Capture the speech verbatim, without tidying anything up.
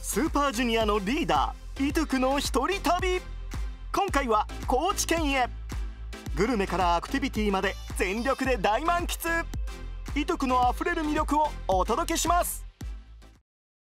スーパージュニアのリーダーイトゥクの一人旅。今回は高知県へ。グルメからアクティビティまで全力で大満喫。イトゥクのあふれる魅力をお届けします。